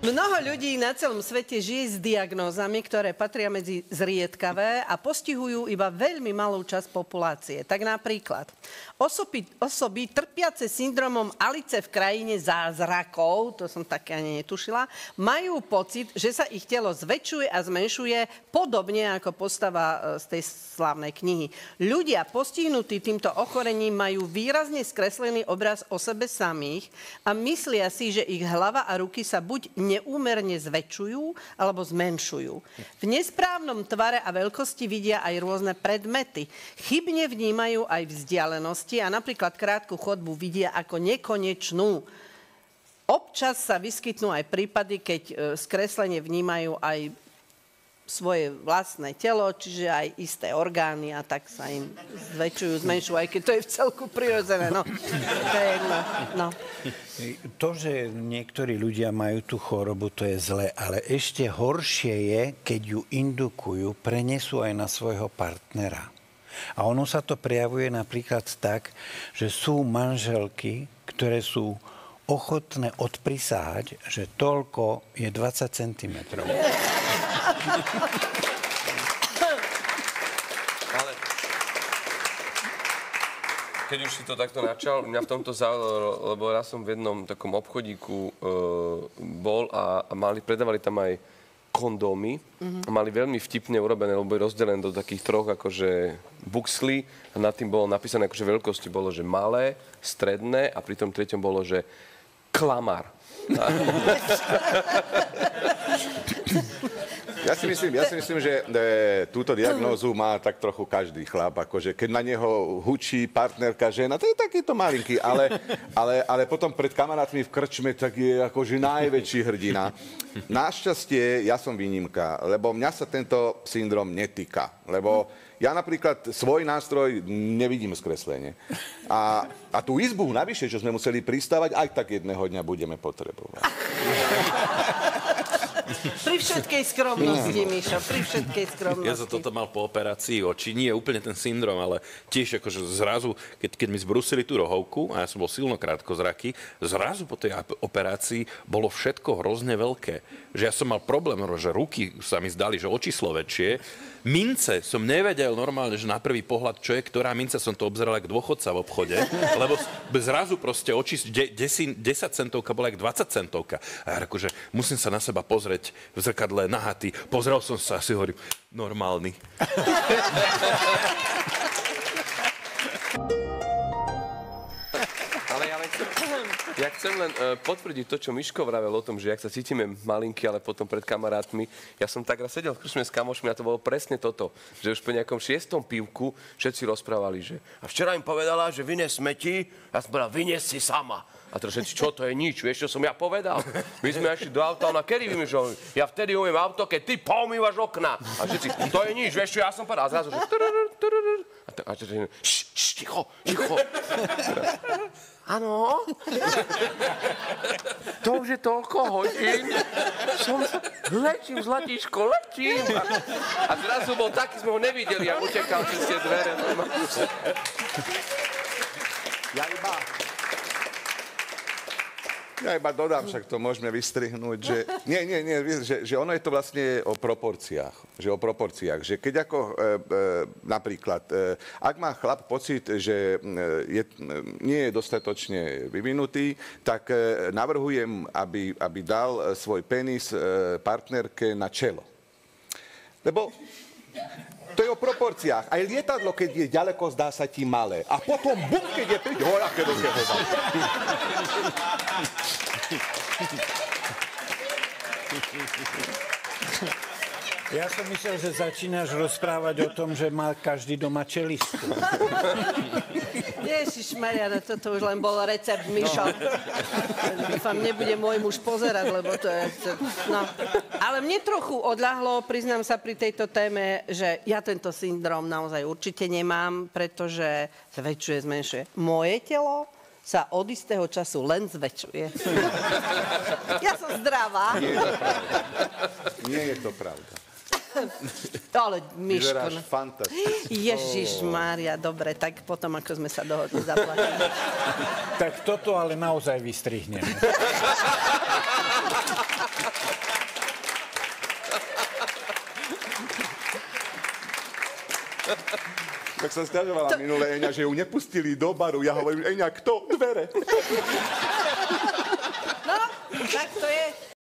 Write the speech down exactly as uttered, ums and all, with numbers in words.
Mnoho ľudí na celom svete žije s diagnózami, ktoré patria medzi zriedkavé a postihujú iba veľmi malú časť populácie. Tak napríklad osoby, osoby trpiace syndromom Alice v krajine zázrakov, to som také ani netušila, majú pocit, že sa ich telo zväčšuje a zmenšuje podobne ako postava z tej slávnej knihy. Ľudia postihnutí týmto ochorením majú výrazne skreslený obraz o sebe samých a myslia si, že ich hlava a ruky sa buď neúmerne zväčšujú alebo zmenšujú. V nesprávnom tvare a veľkosti vidia aj rôzne predmety. Chybne vnímajú aj vzdialenosti a napríklad krátku chodbu vidia ako nekonečnú. Občas sa vyskytnú aj prípady, keď skreslene vnímajú aj svoje vlastné telo, čiže aj isté orgány a tak sa im zväčšujú, zmenšujú, aj keď to je v celku prirodzené. No, to je jedno. No. To, že niektorí ľudia majú tú chorobu, to je zlé, ale ešte horšie je, keď ju indukujú, prenesú aj na svojho partnera. A ono sa to prejavuje napríklad tak, že sú manželky, ktoré sú ochotné odprisahať, že toľko je dvadsať centimetrov. Ale keď už si to takto načal, mňa v tomto zaujalo, lebo ja som v jednom takom obchodíku e, bol a, a mali, predávali tam aj kondómy. Mm-hmm. Mali veľmi vtipne urobené, lebo je rozdelené do takých troch akože buxlí a nad tým bolo napísané, akože veľkosti bolo, že malé, stredné a pri tom treťom bolo, že klamár. Ja si myslím, ja si myslím, že e, túto diagnózu má tak trochu každý chlap, akože keď na neho hučí partnerka žena, to je takýto malinký, ale, ale, ale potom pred kamarátmi v krčme tak je akože najväčší hrdina. Našťastie ja som výnimka, lebo mňa sa tento syndrom netýka, lebo ja napríklad svoj nástroj nevidím skreslenie. A, a tú izbu navyše, čo sme museli pristávať, aj tak jedného dňa budeme potrebovať. Pri všetkej skromnosti, Mišo, pri všetkej skromnosti. Ja som toto mal po operácii očí, nie je úplne ten syndrom, ale tiež akože zrazu, keď, keď mi zbrusili tú rohovku, a ja som bol silno krátkozraký, zrazu po tej operácii bolo všetko hrozne veľké. Že ja som mal problém, že ruky sa mi zdali, že očíslo väčšie. Mince som nevedel normálne, že na prvý pohľad, čo je, ktorá mince, som to obzeral ako dôchodca v obchode, lebo zrazu proste oči, de, desín, desať centovka bola ako dvadsať centovka. A ja akože musím sa na seba pozrieť v zrkadle nahatý. Pozrel som sa a si hovorím, normálny. Ale ja len chcem, ja chcem len uh, potvrdiť to, čo Miško vravel o tom, že jak sa cítime malinky, ale potom pred kamarátmi. Ja som tak raz sedel v krčme s kamošmi a to bolo presne toto, že už po nejakom šiestom pivku všetci rozprávali, že a včera im povedala, že vynes smeti, ja som povedal, vynes si sama. A teraz všetci, čo to je nič, vieš, čo som ja povedal? My sme išli do auta, ona kedy vymýšľal? Ja vtedy umiem auto, keď ty poumývaš okna. A všetci, to je nič, vieš, čo ja som povedal? A zrazu, že a všetci, ticho, ticho. Áno. To už je toľko hodín. Som sa... Letím, Zlatíško, letím. A, a zrazu bol taký, sme ho nevideli a utekal cez tie dvere. Ja iba... Ja iba dodám, však to môžeme vystrihnúť, že... Nie, nie, nie, že, že ono je to vlastne o proporciách. Že o proporciách. Že keď ako e, e, napríklad, e, ak má chlap pocit, že je, nie je dostatočne vyvinutý, tak e, navrhujem, aby, aby dal svoj penis e, partnerke na čelo. Lebo... To je o proporciách. Aj lietadlo, keď je ďaleko, zdá sa ti malé. A potom, bum, keď je príď, hora, keď je hoda. Ja som myslel, že začínaš rozprávať o tom, že má každý doma čelistku. Ježišmaria, no toto už len bol recept, Mišo. Dúfam, nebude môj muž pozerať, lebo to je... No. Ale mne trochu odľahlo, priznám sa pri tejto téme, že ja tento syndrom naozaj určite nemám, pretože zväčšuje, zmenšuje. Moje telo sa od istého času len zväčšuje. Ja som zdravá. Nie je to pravda. Nie je to pravda. Ale, Miško... Vyzeráš fantasticky. Ježišmária, dobre, tak potom, ako sme sa dohodli, zaplatíme. Tak toto ale naozaj vystrihneme. Tak sa sťažovala to... minule Eňa, že ju nepustili do baru. Ja hovorím, Eňa, kto? Dvere. No, tak to je.